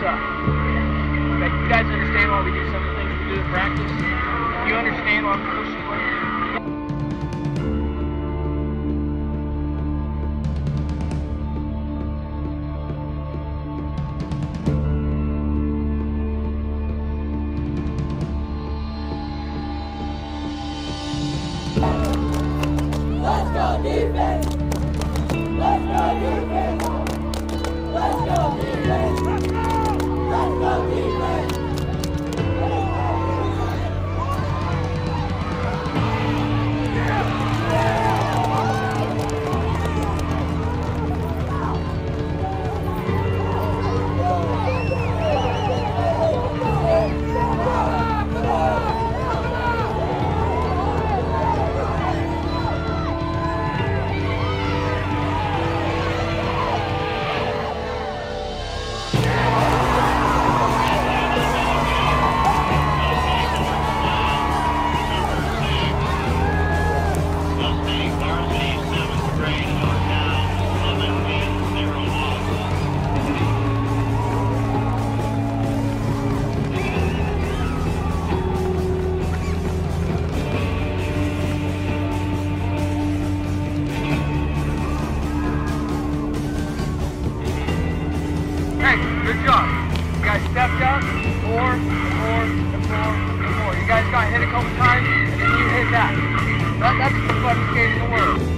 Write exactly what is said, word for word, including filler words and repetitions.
suck. Like, you guys understand why we do some of the things we do in practice? You understand why we push you like this? Let's go defense! Let's go defense! Let's go defense! Let's go! Let's go defense! Good job. You guys stepped up, four, four, and four, and four. You guys got hit a couple times, and then you hit that. that that's the fucking skate in the world.